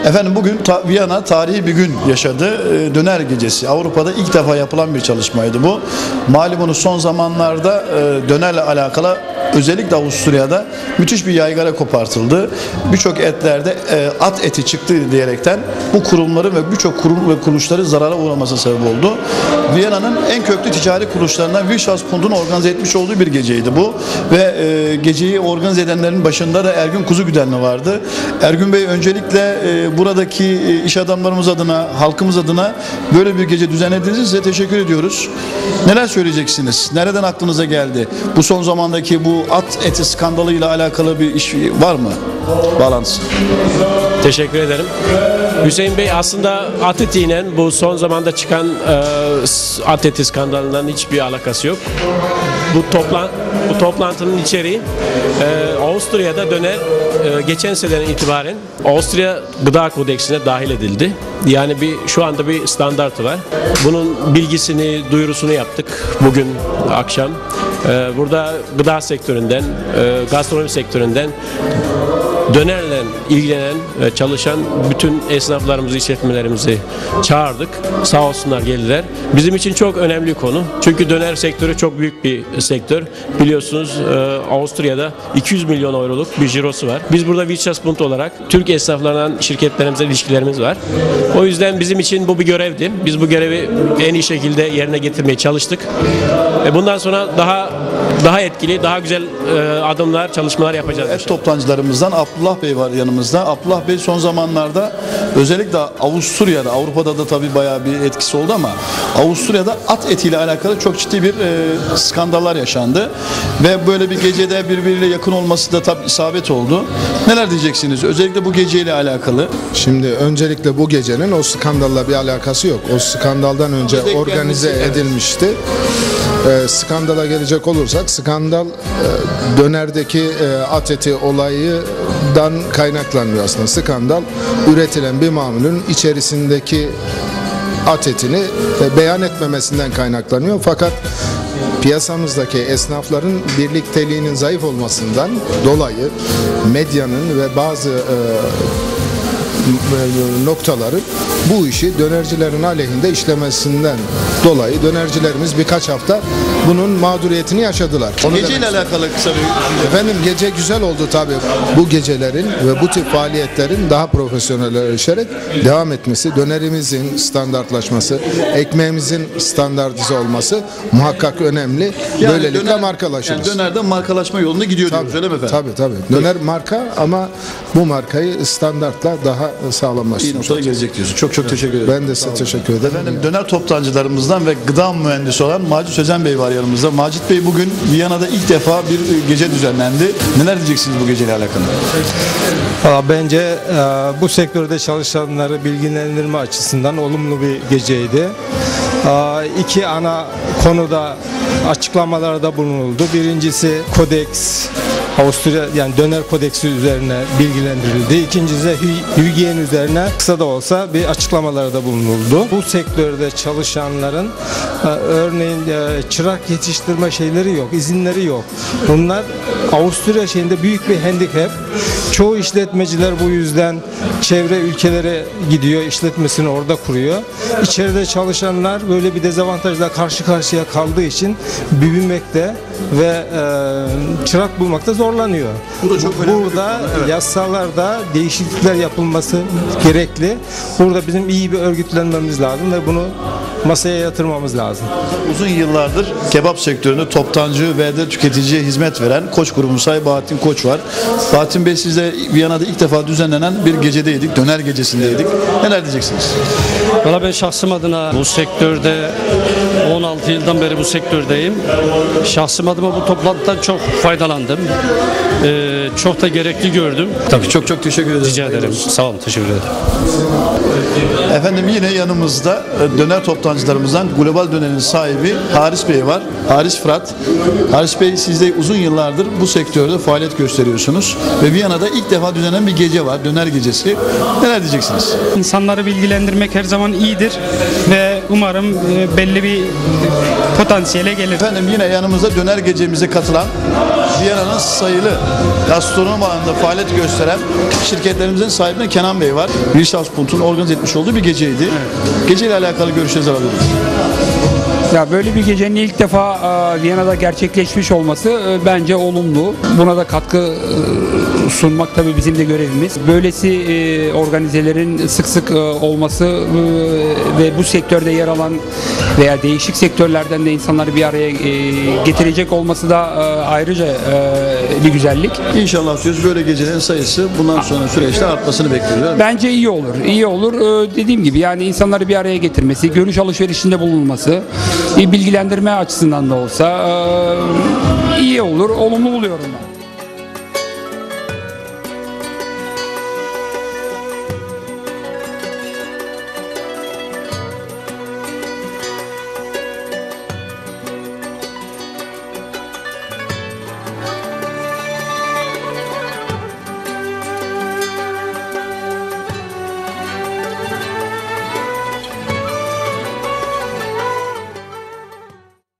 Efendim bugün Viyana tarihi bir gün yaşadı. Döner gecesi. Avrupa'da ilk defa yapılan bir çalışmaydı bu. Malumunuz son zamanlarda dönerle alakalı özellikle Avusturya'da müthiş bir yaygara kopartıldı. Birçok etlerde at eti çıktı diyerekten bu kurumları ve birçok kurum ve kuruluşları zarara uğramasına sebep oldu. Viyana'nın en köklü ticari kuruluşlarından Wirtschaftsbund'un organize etmiş olduğu bir geceydi bu. Ve geceyi organize edenlerin başında da Ergün Kuzugüdenli vardı. Ergün Bey, öncelikle buradaki iş adamlarımız adına, halkımız adına böyle bir gece düzenlediğiniz için size teşekkür ediyoruz. Neler söyleyeceksiniz? Nereden aklınıza geldi? Bu son zamandaki bu at eti skandalıyla alakalı bir iş var mı? Bağlantısı. Teşekkür ederim. Hüseyin Bey, aslında at etiyle bu son zamanda çıkan at eti skandalından hiçbir alakası yok. Bu toplantının içeriği Avusturya'da döner geçen seneden itibaren Avusturya Gıda Kodeksine dahil edildi. Yani şu anda bir standartı var. Bunun bilgisini, duyurusunu yaptık bugün akşam. Burada gıda sektöründen, gastronomi sektöründen dönerle ilgilenen ve çalışan bütün esnaflarımızı, işletmelerimizi çağırdık. Sağ olsunlar, geldiler. Bizim için çok önemli bir konu. Çünkü döner sektörü çok büyük bir sektör. Biliyorsunuz Avusturya'da 200 milyon euroluk bir cirosu var. Biz burada Wirtschaftsbund olarak Türk esnaflarından şirketlerimizle ilişkilerimiz var. O yüzden bizim için bu bir görevdi. Biz bu görevi en iyi şekilde yerine getirmeye çalıştık. Bundan sonra daha etkili, daha güzel adımlar, çalışmalar yapacağız. Et toptancılarımızdan Abdullah Bey var yanımızda. Abdullah Bey son zamanlarda özellikle Avusturya'da, Avrupa'da da tabii bayağı bir etkisi oldu ama Avusturya'da at etiyle alakalı çok ciddi bir skandallar yaşandı. Ve böyle bir gecede birbiriyle yakın olması da tabii isabet oldu. Neler diyeceksiniz? Özellikle bu geceyle alakalı. Şimdi öncelikle bu gecenin o skandalla bir alakası yok. O skandaldan önce organize edilmişti. Skandala gelecek olursak, skandal dönerdeki at eti olayından kaynaklanmıyor aslında. Skandal üretilen bir mamulün içerisindeki at etini beyan etmemesinden kaynaklanıyor. Fakat piyasamızdaki esnafların birlikteliğinin zayıf olmasından dolayı medyanın ve bazı noktaları bu işi dönercilerin aleyhinde işlemesinden dolayı dönercilerimiz birkaç hafta bunun mağduriyetini yaşadılar. Geceyle alakalı kısa bir... Efendim, gece güzel oldu tabii. Bu gecelerin ve bu tip faaliyetlerin daha profesyonelleşerek devam etmesi, dönerimizin standartlaşması, ekmeğimizin standartize olması muhakkak önemli. Yani böylelikle markalaşırız. Yani dönerde markalaşma yolunda gidiyor diyoruz, öyle mi efendim? Tabii. Döner marka ama bu markayı standartla daha sağlamlaştırmış. İyi noktaya gelecek diyorsun. Çok teşekkür ederim. Ben de size teşekkür ederim. Efendim, döner toptancılarımızdan ve gıda mühendisi olan Macit Sözen Bey var yanımızda. Macit Bey, bugün Viyana'da ilk defa bir gece düzenlendi. Neler diyeceksiniz bu geceyle alakalı? Bence bu sektörde çalışanları bilgilendirme açısından olumlu bir geceydi. İki ana konuda açıklamalarda bulunuldu. Birincisi kodeks, Avusturya yani döner kodeksi üzerine bilgilendirildi. İkincisi hijyen üzerine kısa da olsa bir açıklamalarda bulunuldu. Bu sektörde çalışanların örneğin çırak yetiştirme şeyleri yok, izinleri yok. Bunlar Avusturya şeyinde büyük bir handikap. Çoğu işletmeciler bu yüzden çevre ülkelere gidiyor, işletmesini orada kuruyor. İçeride çalışanlar böyle bir dezavantajla karşı karşıya kaldığı için büyümekte ve çırak bulmakta zorlanıyor. Burada yasalarda değişiklikler yapılması gerekli. Burada bizim iyi bir örgütlenmemiz lazım ve bunu masaya yatırmamız lazım. Uzun yıllardır kebap sektöründe toptancı ve de tüketiciye hizmet veren Koç Grubu sahibi Bahattin Koç var. Bahattin Bey, sizle Viyana'da ilk defa düzenlenen bir gecedeydik, döner gecesindeydik. Neler diyeceksiniz? Valla ben şahsım adına bu sektörde 16 yıldan beri bu sektördeyim. Şahsım adıma bu toplantıdan çok faydalandım. Çok da gerekli gördüm. Tabii, çok teşekkür ederim. Rica ederim. Sağ olun, teşekkür ederim. Efendim, yine yanımızda döner toptancı yabancılarımızdan Global Döner'in sahibi Haris Bey var. Haris Fırat. Haris Bey, siz de uzun yıllardır bu sektörde faaliyet gösteriyorsunuz ve Viyana'da ilk defa düzenlenen bir gece var, döner gecesi. Neler diyeceksiniz? İnsanları bilgilendirmek her zaman iyidir ve umarım belli bir potansiyele gelir. Efendim, yine yanımızda döner gecemize katılan, Viyana'nın sayılı gastronomi alanında faaliyet gösteren şirketlerimizin sahibi Kenan Bey var. Wirtschaftsbund'un organize etmiş olduğu bir geceydi. Geceyle alakalı görüşlerinizi alabiliriz. Ya böyle bir gecenin ilk defa Viyana'da gerçekleşmiş olması bence olumlu. Buna da katkı sunmak tabii bizim de görevimiz. Böylesi organizelerin sık sık olması ve bu sektörde yer alan veya değişik sektörlerden de insanları bir araya getirecek olması da ayrıca bir güzellik. İnşallah diyoruz, böyle gecelerin sayısı bundan sonra süreçte artmasını bekliyoruz. Bence iyi olur. İyi olur. Dediğim gibi yani insanları bir araya getirmesi, görüş alışverişinde bulunması, bilgilendirme açısından da olsa iyi olur. Olumlu buluyorum ben.